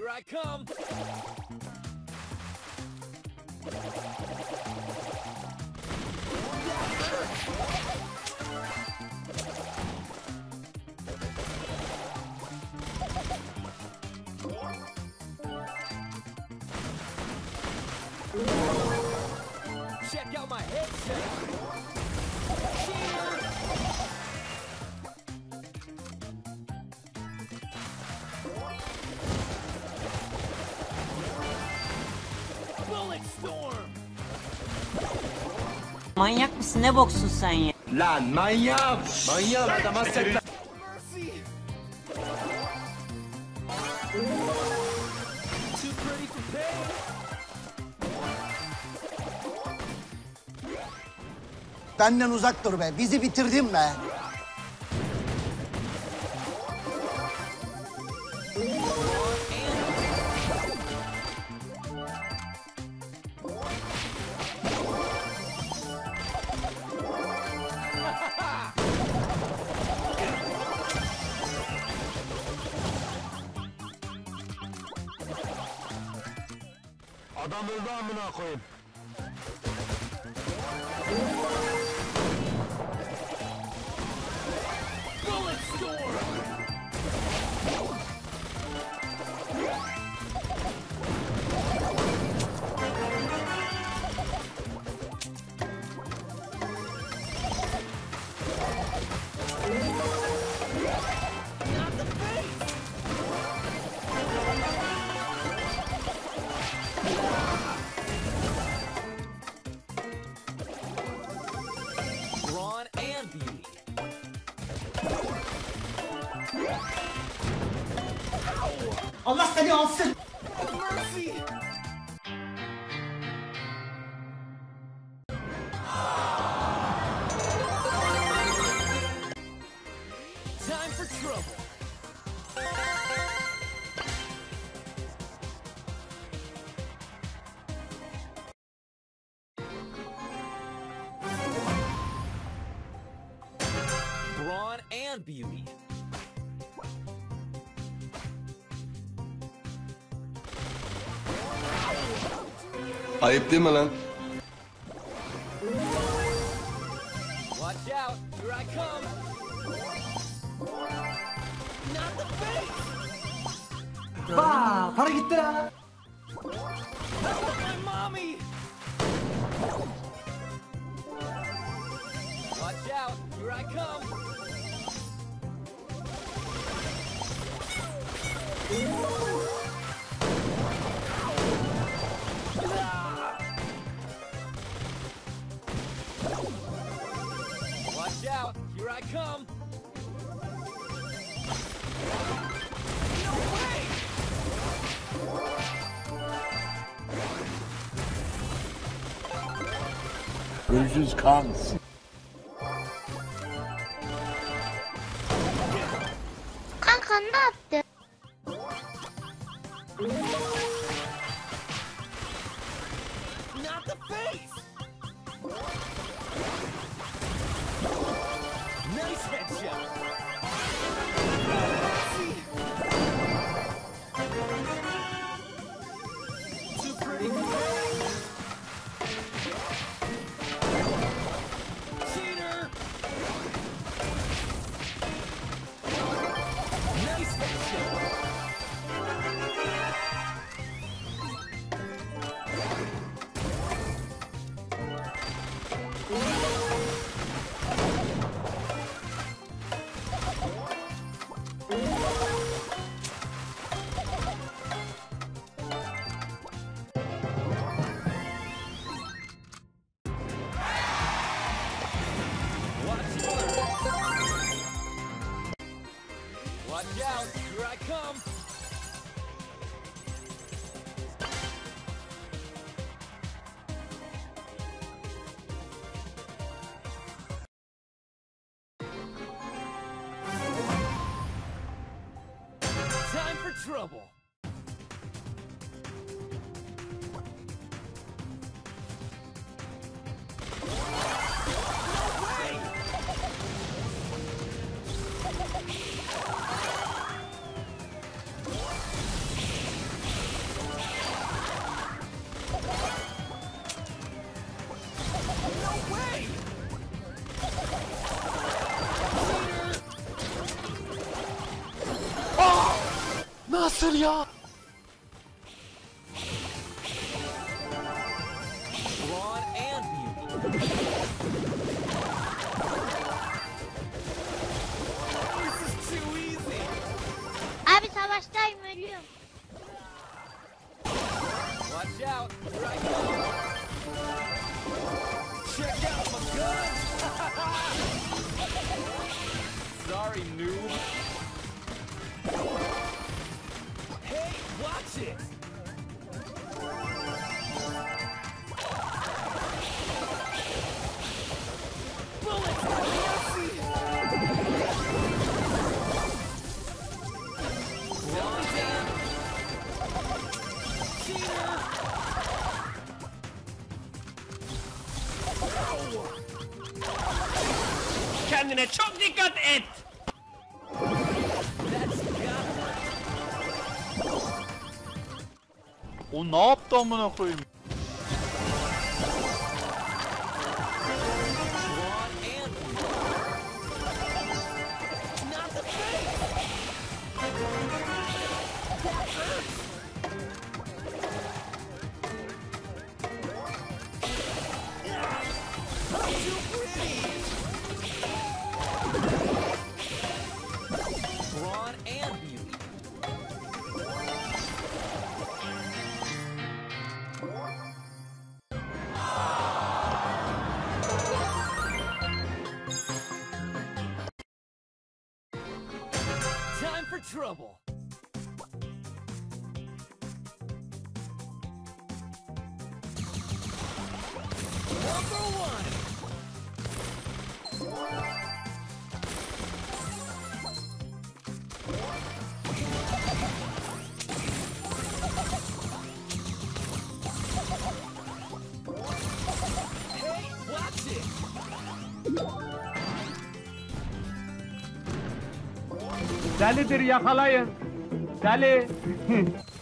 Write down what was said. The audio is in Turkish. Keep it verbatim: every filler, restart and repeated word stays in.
here I come. Check out my headset. Bullet storm. Manyak mısın? Ne boksun sen ya? Lan manyağım! Manyağım adama sen... Mercy. Too pretty for pain. Benden uzak dur be. Bizi bitirdin be. Adam öldü amına koyayım. Bullet storm. Not the face. Brawn and beauty. Allah seni alsın. Mercy. Time for trouble. Brawn and beauty. Ayıp değil mi lan? Watch out, here I come. Not the face. Vaa, para gitti ha. My mommy. Watch out, here I come. Watch out, here I come. No way! Görüşürüz Kans. Kanka ne yaptı? Not the face! Nice headshot! See? Too pretty for pain. Cheater! Nice headshot! Watch out, here I come! Time for trouble! nasıl ya? Brawn and beauty. This is too easy. Abi savaştayım ölüyorum. Watch out. Here I come. Check out my gun. Sorry, noob. Hey, watch it. Bullets have mercy. Brawn down. Cheater. Kendine çok dikkat et. That's got O ne yaptı amına koyayım? Brawn and beauty. Not the face. That hurts. I'm too pretty. Brawn and beauty. Time for trouble. Number one. Hey, watch it. Delidir yakalayın. Deli.